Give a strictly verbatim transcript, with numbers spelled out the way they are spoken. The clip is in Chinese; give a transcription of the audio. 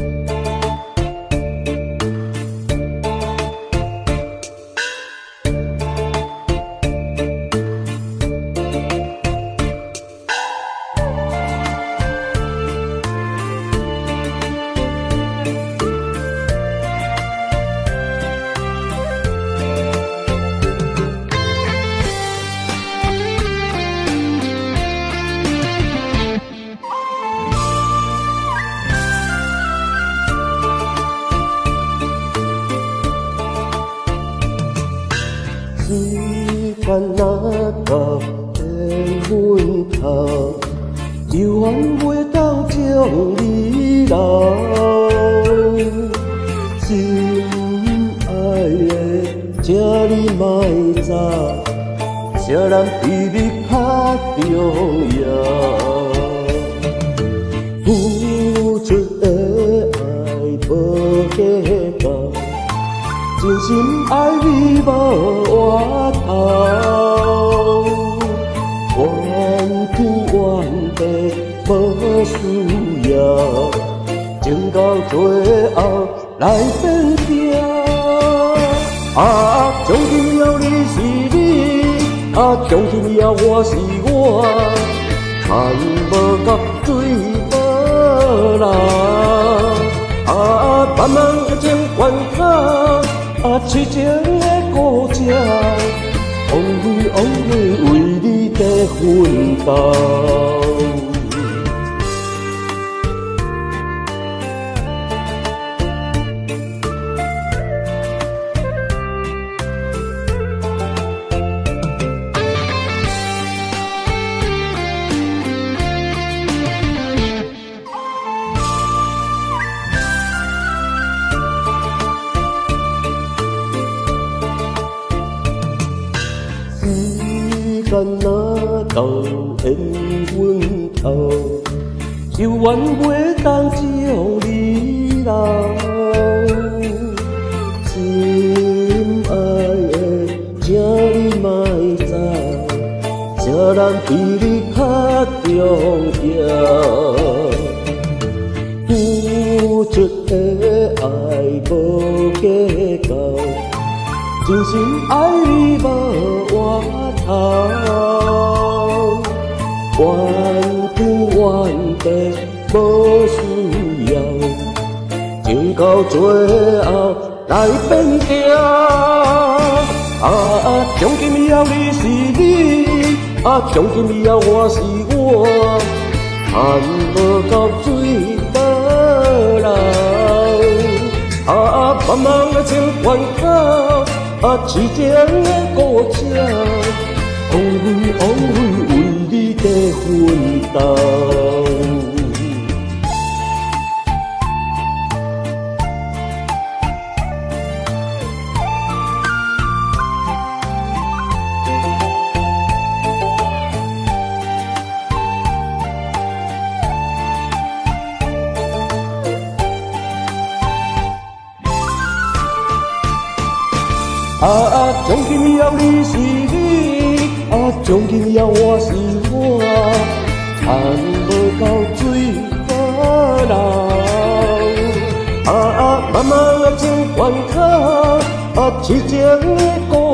时间若到天昏头，犹原袂当将你留。心爱的，请你莫走，谁人比你较重要？付出的爱无计较。 真心爱你无回头，怨天怨地无需要，情到最后来变调。啊，从今以后你是你，啊，从今以后我是我，看无到水无流。啊，慢慢的情关卡。 啊，痴情的故事，往回往回为你在奋斗。时间若到烟昏头，犹原袂当将你留。心爱的，请你莫走，谁人比你较重要？付出的爱无计较。 真心爱你无回头，怨天怨地无需要，情到最后来变调。啊，从今以后你是你，啊，从今以后我是我，看无到水倒流。啊，茫茫的情关口。 啊，痴情的故事，往回往回为你在奋斗。啊，从今以后你是你，啊，从今以后我是我，看无到水倒流。啊，慢慢的情关卡，啊，痴情的故